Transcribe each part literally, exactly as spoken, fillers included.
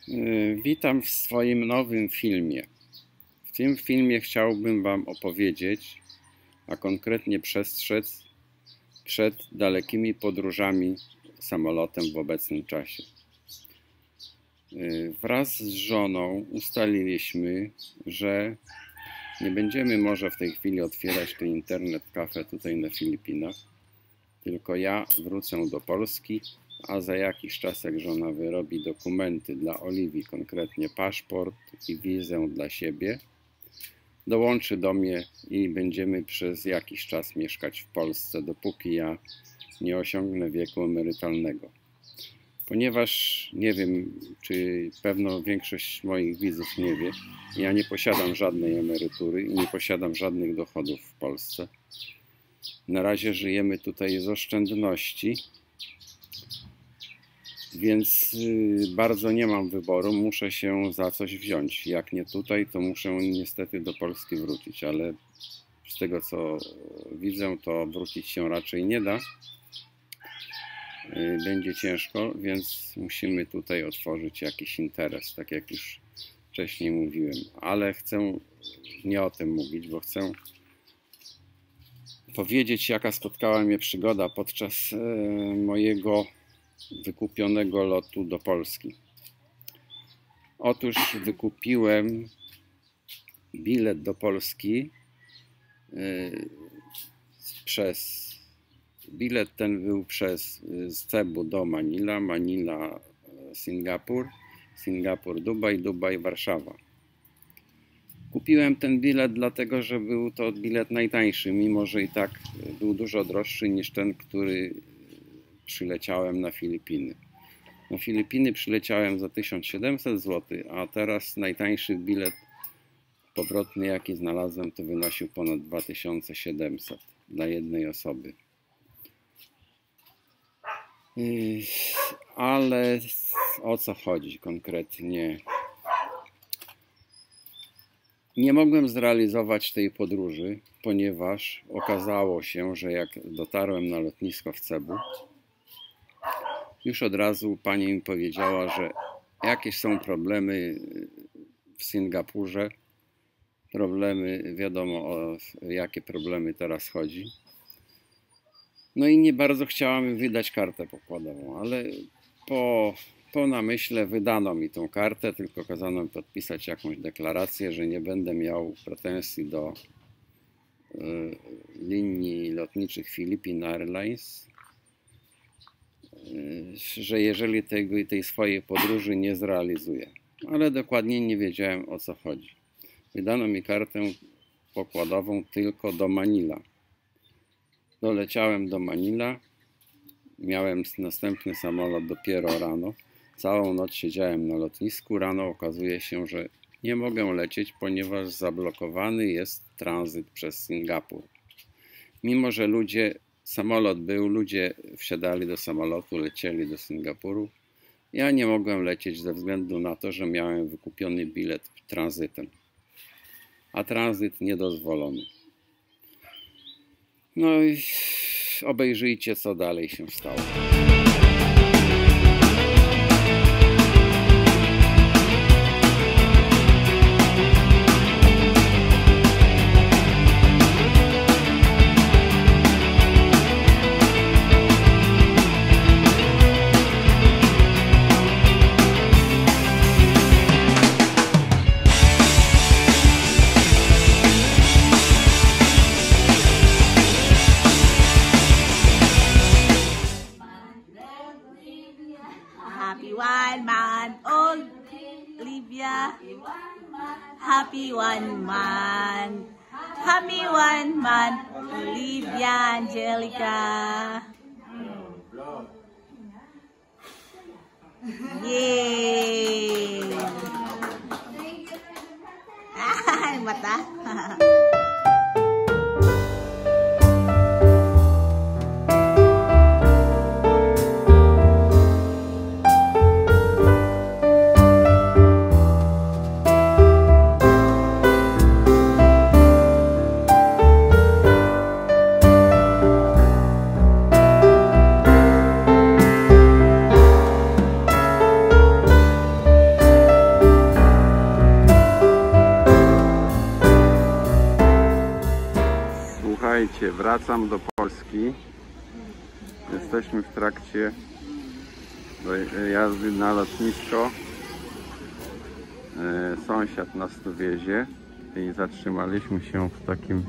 Witam w swoim nowym filmie. W tym filmie chciałbym Wam opowiedzieć, a konkretnie przestrzec przed dalekimi podróżami samolotem w obecnym czasie. Wraz z żoną ustaliliśmy, że nie będziemy może w tej chwili otwierać tej internet cafe tutaj na Filipinach, tylko ja wrócę do Polski, a za jakiś czas, jak żona wyrobi dokumenty dla Oliwii, konkretnie paszport i wizę dla siebie, dołączy do mnie i będziemy przez jakiś czas mieszkać w Polsce, dopóki ja nie osiągnę wieku emerytalnego. Ponieważ nie wiem, czy pewno większość moich widzów nie wie, ja nie posiadam żadnej emerytury i nie posiadam żadnych dochodów w Polsce. Na razie żyjemy tutaj z oszczędności, więc bardzo nie mam wyboru, muszę się za coś wziąć. Jak nie tutaj, to muszę niestety do Polski wrócić, ale z tego co widzę, to wrócić się raczej nie da. Będzie ciężko, więc musimy tutaj otworzyć jakiś interes, tak jak już wcześniej mówiłem. Ale chcę nie o tym mówić, bo chcę powiedzieć, jaka spotkała mnie przygoda podczas mojego wykupionego lotu do Polski. Otóż wykupiłem bilet do Polski przez bilet ten był przez z Cebu do Manila, Manila Singapur, Singapur Dubaj, Dubaj Warszawa. Kupiłem ten bilet dlatego, że był to bilet najtańszy, mimo że i tak był dużo droższy niż ten, który przyleciałem na Filipiny. Na Filipiny przyleciałem za tysiąc siedemset złotych, a teraz najtańszy bilet powrotny, jaki znalazłem, to wynosił ponad dwa tysiące siedemset dla jednej osoby. Ale o co chodzi konkretnie? Nie mogłem zrealizować tej podróży, ponieważ okazało się, że jak dotarłem na lotnisko w Cebu, już od razu pani mi powiedziała, że jakieś są problemy w Singapurze. Problemy, wiadomo o jakie problemy teraz chodzi. No i nie bardzo chciała mi wydać kartę pokładową, ale po, po namyśle wydano mi tą kartę, tylko kazano mi podpisać jakąś deklarację, że nie będę miał pretensji do y, linii lotniczych Philippine Airlines, że jeżeli tego, tej swojej podróży nie zrealizuję. Ale dokładnie nie wiedziałem, o co chodzi. Wydano mi kartę pokładową tylko do Manila. Doleciałem do Manila, miałem następny samolot dopiero rano. Całą noc siedziałem na lotnisku. Rano okazuje się, że nie mogę lecieć, ponieważ zablokowany jest tranzyt przez Singapur. Mimo że ludzie Samolot był, ludzie wsiadali do samolotu, lecieli do Singapuru. Ja nie mogłem lecieć ze względu na to, że miałem wykupiony bilet tranzytem. A tranzyt niedozwolony. No i obejrzyjcie, co dalej się stało. Happy one month old, Olivia. Happy one month. Happy one month, Olivia Angelica. Yay! Ah, mata. Wracam do Polski. Jesteśmy w trakcie jazdy na lotnisko. Sąsiad nas tu wiezie i zatrzymaliśmy się w takim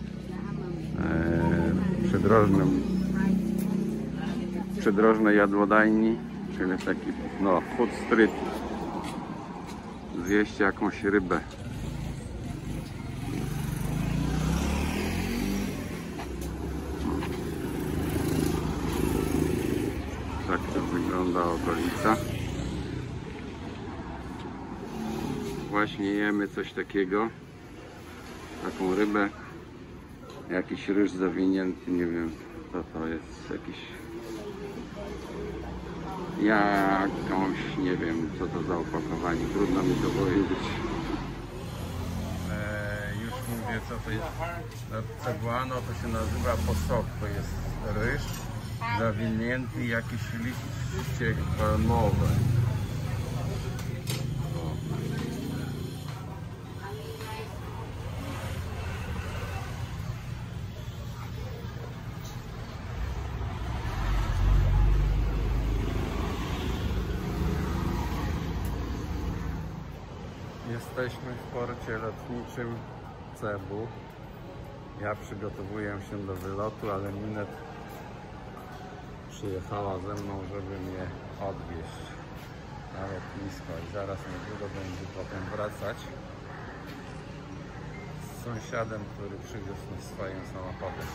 przydrożnym przydrożnej jadłodajni, czyli taki no food street. Zjeść jakąś rybę. Tak to wygląda okolica. Właśnie jemy coś takiego, taką rybę, jakiś ryż zawinięty, nie wiem co to jest, jakiś jakąś, nie wiem co to za opakowanie, trudno mi to powiedzieć. Eee, już mówię co to jest. Cebuano to się nazywa posok, to jest ryż zawinięty, jakieś liście palmowe. Jesteśmy w porcie lotniczym Cebu. Ja przygotowuję się do wylotu, ale Minet przyjechała ze mną, żeby mnie odwieźć na lotnisko i zaraz niedługo będzie potem wracać z sąsiadem, który przywiózł nas swoim samochodem.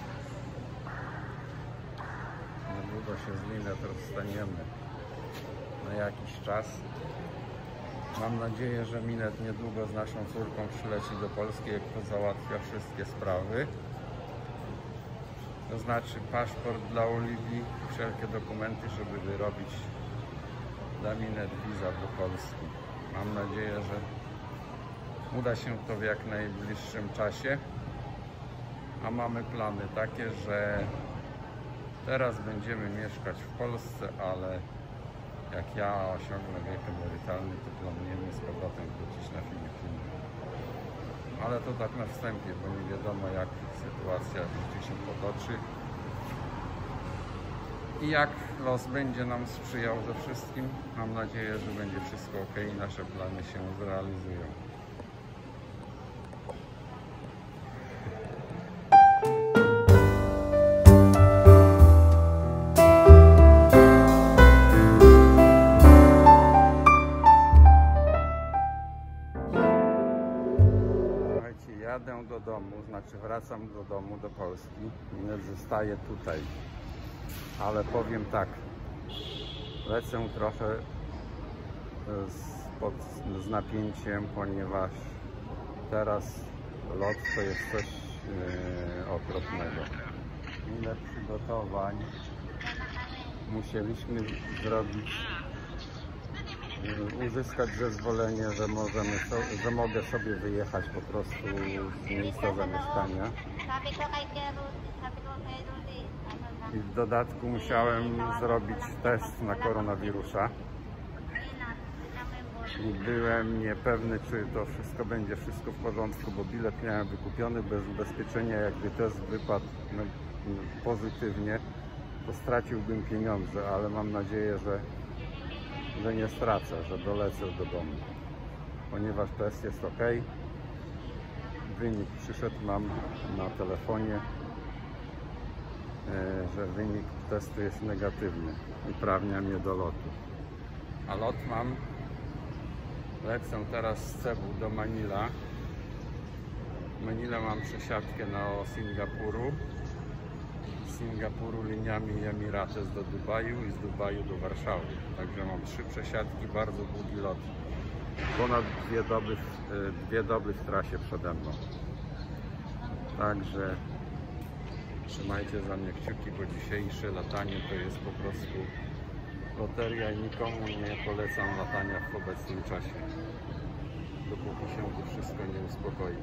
Niedługo się z Minet rozstaniemy na jakiś czas. Mam nadzieję, że Minet niedługo z naszą córką przyleci do Polski, jak to załatwia wszystkie sprawy. To znaczy paszport dla Oliwii, wszelkie dokumenty, żeby wyrobić dla Minet wiza do Polski. Mam nadzieję, że uda się to w jak najbliższym czasie. A mamy plany takie, że teraz będziemy mieszkać w Polsce, ale jak ja osiągnę wiek emerytalny, to planujemy z powrotem wrócić na Filipiny. Ale to tak na wstępie, bo nie wiadomo jak sytuacja w życiu się potoczy i jak los będzie nam sprzyjał ze wszystkim. Mam nadzieję, że będzie wszystko ok i nasze plany się zrealizują. Jadę do domu, znaczy wracam do domu, do Polski. Minet zostaje tutaj. Ale powiem tak, lecę trochę z, pod, z napięciem, ponieważ teraz lot to jest coś yy, okropnego. Ile przygotowań musieliśmy zrobić, uzyskać zezwolenie, że możemy, że mogę sobie wyjechać po prostu z miejsca zamieszkania. I w dodatku musiałem zrobić test na koronawirusa. I byłem niepewny, czy to wszystko będzie wszystko w porządku, bo bilet miałem wykupiony bez ubezpieczenia. Jakby test wypadł no, pozytywnie, to straciłbym pieniądze, ale mam nadzieję, że że nie stracę, że dolecę do domu, ponieważ test jest ok. Wynik przyszedł, mam na telefonie, że wynik testu jest negatywny, uprawnia mnie do lotu. A lot mam, lecę teraz z Cebu do Manila. W Manila mam przesiadkę na Singapuru. Z Singapuru liniami Emirates do Dubaju i z Dubaju do Warszawy. Także mam trzy przesiadki, bardzo długi lot. Ponad dwie doby, dwie doby w trasie przede mną. Także trzymajcie za mnie kciuki, bo dzisiejsze latanie to jest po prostu loteria i nikomu nie polecam latania w obecnym czasie, dopóki się to wszystko nie uspokoi.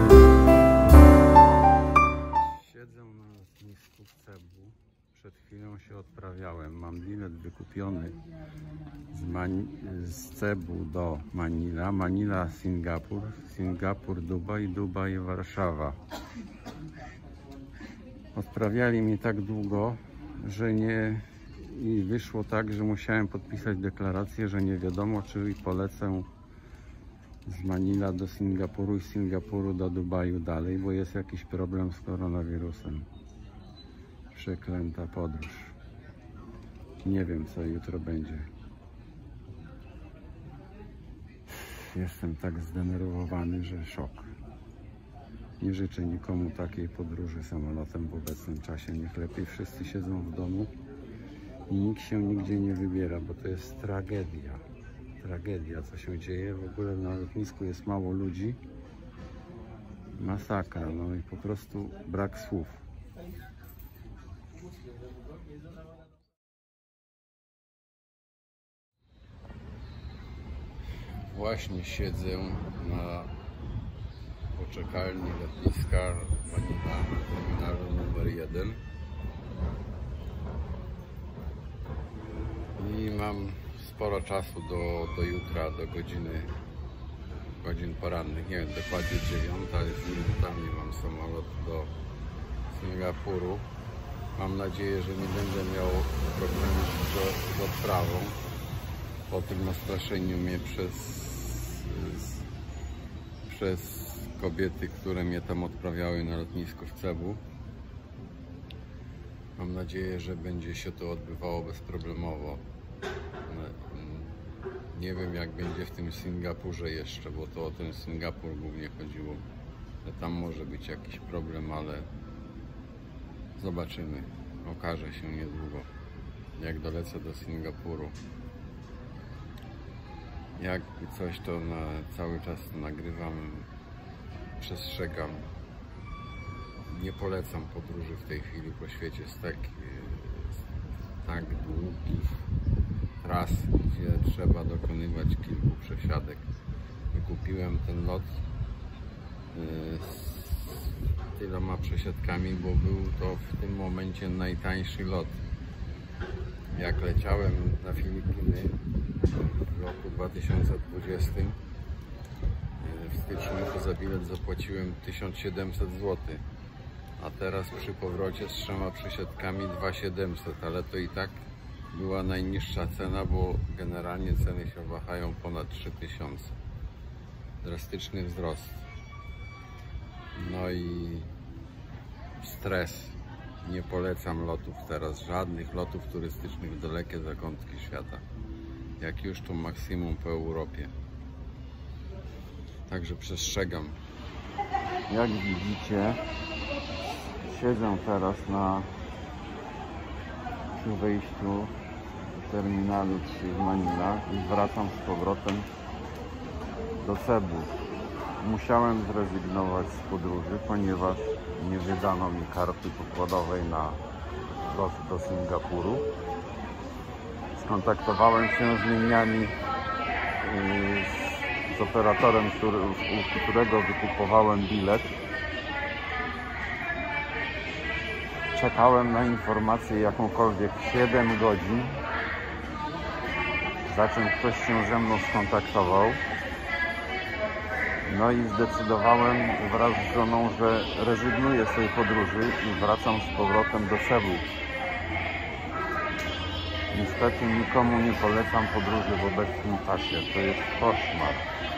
Siedzę na lotnisku w Cebu. Przed chwilą samo się odprawiałem. Mam bilet wykupiony z, Mani z Cebu do Manila, Manila Singapur, Singapur Dubaj, Dubaj Warszawa. Odprawiali mi tak długo, że nie... I wyszło tak, że musiałem podpisać deklarację, że nie wiadomo, czy polecę z Manila do Singapuru i z Singapuru do Dubaju dalej, bo jest jakiś problem z koronawirusem. Przeklęta podróż. Nie wiem, co jutro będzie. Jestem tak zdenerwowany, że szok. Nie życzę nikomu takiej podróży samolotem w obecnym czasie. Niech lepiej wszyscy siedzą w domu i nikt się nigdzie nie wybiera, bo to jest tragedia. Tragedia, co się dzieje. W ogóle na lotnisku jest mało ludzi. Masakra, no i po prostu brak słów. Właśnie siedzę na poczekalni lotniska Manila, terminalu numer jeden. I mam sporo czasu do, do jutra, do godziny, godzin porannych. Nie wiem, dokładnie dziewiąta, ale z minutami mam samolot do Singapuru. Mam nadzieję, że nie będę miał problemu z, z odprawą po tym nastraszeniu mnie przez, z, przez kobiety, które mnie tam odprawiały na lotnisku w Cebu. Mam nadzieję, że będzie się to odbywało bezproblemowo. Nie wiem, jak będzie w tym Singapurze jeszcze, bo to o ten Singapur głównie chodziło. Tam może być jakiś problem, ale zobaczymy. Okaże się niedługo, jak dolecę do Singapuru. Jakby coś, to na cały czas to nagrywam, przestrzegam. Nie polecam podróży w tej chwili po świecie z tak, z tak długich tras, gdzie trzeba dokonywać kilku przesiadek. Wykupiłem ten lot z tyloma przesiadkami, bo był to w tym momencie najtańszy lot. Jak leciałem na Filipiny w roku dwa tysiące dwudziestym, w styczniu, to za bilet zapłaciłem tysiąc siedemset złotych, a teraz przy powrocie z trzema przesiadkami dwa tysiące siedemset, ale to i tak była najniższa cena, bo generalnie ceny się wahają ponad trzy tysiące. Drastyczny wzrost. No i stres. Nie polecam lotów teraz, żadnych lotów turystycznych w dalekie zakątki świata. Jak już, to maksimum po Europie. Także przestrzegam. Jak widzicie, siedzę teraz na przy wejściu terminalu trzy w Manila i wracam z powrotem do Cebu. Musiałem zrezygnować z podróży, ponieważ nie wydano mi karty pokładowej na lot do Singapuru. Skontaktowałem się z liniami, z, z operatorem, który, u którego wykupowałem bilet. Czekałem na informację jakąkolwiek siedem godzin, za czym ktoś się ze mną skontaktował. No i zdecydowałem wraz z żoną, że rezygnuję z tej podróży i wracam z powrotem do Cebu. Niestety nikomu nie polecam podróży w obecnym czasie. To jest koszmar.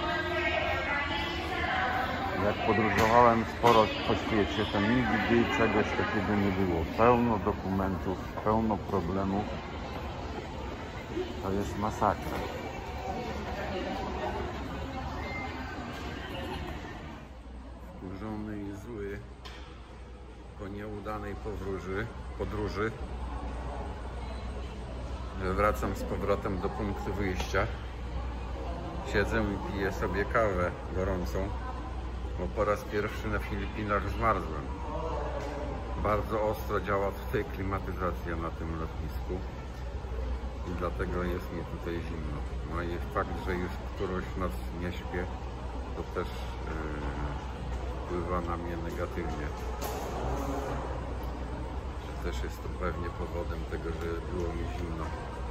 Jak podróżowałem sporo po świecie, to nigdy czegoś takiego nie było. Pełno dokumentów, pełno problemów. To jest masakra. Wkurzony i zły po nieudanej podróży, podróży, że wracam z powrotem do punktu wyjścia. Siedzę i piję sobie kawę gorącą, bo po raz pierwszy na Filipinach zmarzłem. Bardzo ostro działa tutaj klimatyzacja na tym lotnisku i dlatego jest mi tutaj zimno. No i fakt, że już którąś noc nie śpię, to też yy, wpływa na mnie negatywnie. To też jest to pewnie powodem tego, że było mi zimno.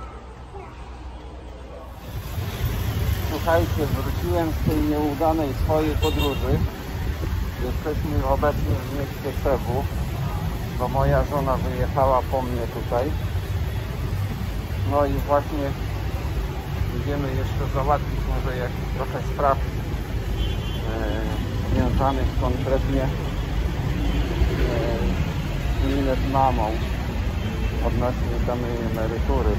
Słuchajcie, wróciłem z tej nieudanej swojej podróży. Jesteśmy obecnie w mieście Cebu, bo moja żona wyjechała po mnie tutaj. No i właśnie idziemy jeszcze załatwić może jakiś trochę spraw e, związanych konkretnie e, z Minet mamą odnośnie samej emerytury,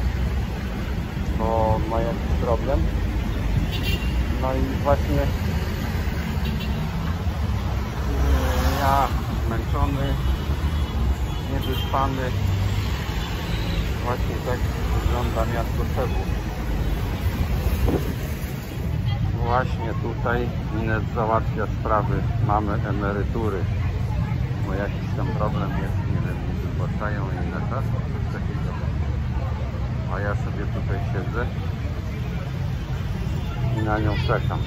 bo ma jakiś problem. No i właśnie e, ja zmęczony, niewyspany, właśnie tak wygląda miasto Cebu. Właśnie tutaj Minet załatwia sprawy mamy emerytury, bo jakiś tam problem jest, nie wiem, nie wypłacają jej na czas, coś takiego. A ja sobie tutaj siedzę i na nią czekam.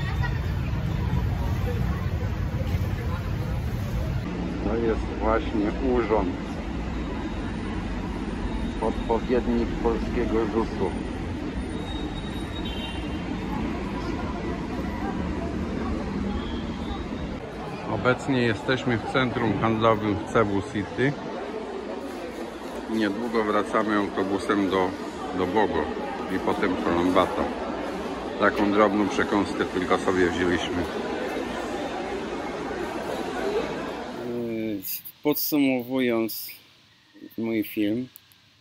To jest właśnie urząd, odpowiednik polskiego zusu. Obecnie jesteśmy w centrum handlowym w Cebu City. Niedługo wracamy autobusem do, do Bogo i potem Ulaanbaatar. Taką drobną przekąskę tylko sobie wzięliśmy. Podsumowując mój film,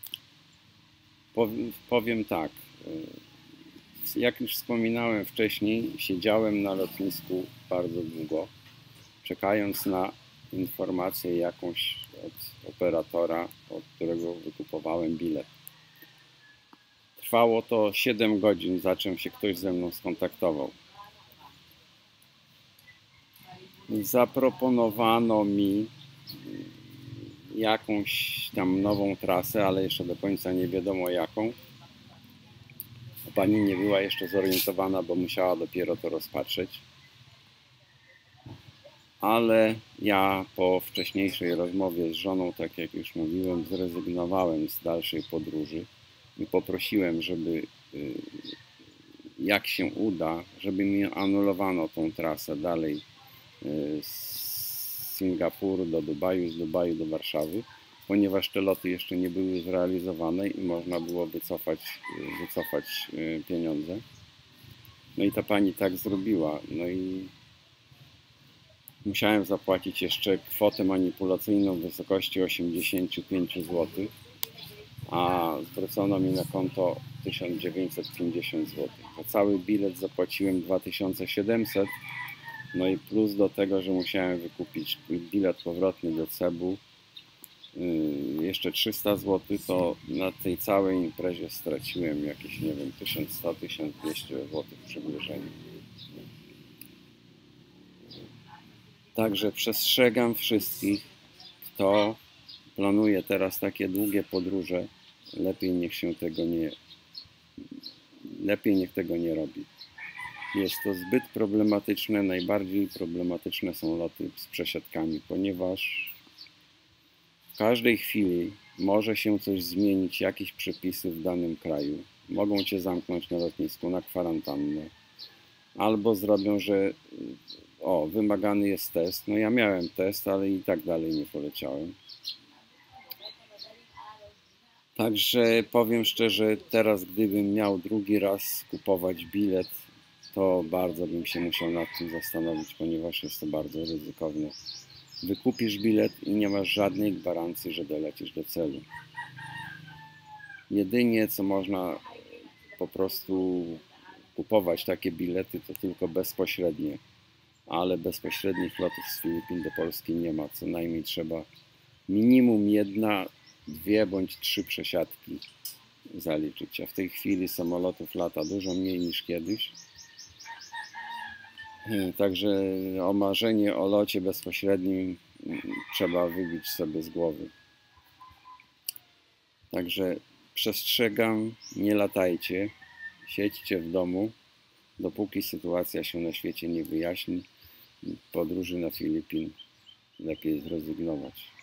powiem tak. Jak już wspominałem wcześniej, siedziałem na lotnisku bardzo długo, czekając na informację jakąś od operatora, od którego wykupowałem bilet. Trwało to siedem godzin, zaczął się ktoś ze mną skontaktował. Zaproponowano mi jakąś tam nową trasę, ale jeszcze do końca nie wiadomo jaką. Pani nie była jeszcze zorientowana, bo musiała dopiero to rozpatrzeć. Ale ja po wcześniejszej rozmowie z żoną, tak jak już mówiłem, zrezygnowałem z dalszej podróży i poprosiłem, żeby jak się uda, żeby mi anulowano tą trasę dalej z Singapuru do Dubaju, z Dubaju do Warszawy, ponieważ te loty jeszcze nie były zrealizowane i można było wycofać, wycofać pieniądze. No i ta pani tak zrobiła. No i musiałem zapłacić jeszcze kwotę manipulacyjną w wysokości osiemdziesiąt pięć złotych, a zwrócono mi na konto tysiąc dziewięćset pięćdziesiąt złotych. Za cały bilet zapłaciłem dwa tysiące siedemset, no i plus do tego, że musiałem wykupić bilet powrotny do Cebu, jeszcze trzysta złotych, to na tej całej imprezie straciłem jakieś, nie wiem, tysiąc sto do tysiąc dwieście złotych w przybliżeniu. Także przestrzegam wszystkich, kto planuje teraz takie długie podróże, lepiej niech się tego nie, lepiej niech tego nie robi. Jest to zbyt problematyczne, najbardziej problematyczne są loty z przesiadkami, ponieważ w każdej chwili może się coś zmienić, jakieś przepisy w danym kraju. Mogą cię zamknąć na lotnisku na kwarantannę, albo zrobią, że o, wymagany jest test. No ja miałem test, ale i tak dalej nie poleciałem. Także powiem szczerze, teraz gdybym miał drugi raz kupować bilet, to bardzo bym się musiał nad tym zastanowić, ponieważ jest to bardzo ryzykowne. Wykupisz bilet i nie masz żadnej gwarancji, że dolecisz do celu. Jedynie co można po prostu kupować takie bilety, to tylko bezpośrednie. Ale bezpośrednich lotów z Filipin do Polski nie ma. Co najmniej trzeba minimum jedna, dwie bądź trzy przesiadki zaliczyć. A w tej chwili samolotów lata dużo mniej niż kiedyś. Także o marzenie o locie bezpośrednim trzeba wybić sobie z głowy. Także przestrzegam, nie latajcie, siedźcie w domu, dopóki sytuacja się na świecie nie wyjaśni. Podróży na Filipin lepiej zrezygnować.